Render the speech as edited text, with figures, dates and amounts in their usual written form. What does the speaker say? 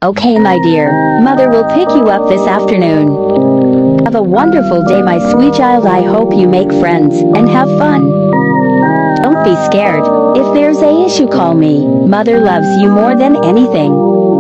Okay, my dear, Mother will pick you up this afternoon. Have a wonderful day, my sweet child. I hope you make friends and have fun. Don't be scared. If there's a issue, call me. Mother loves you more than anything.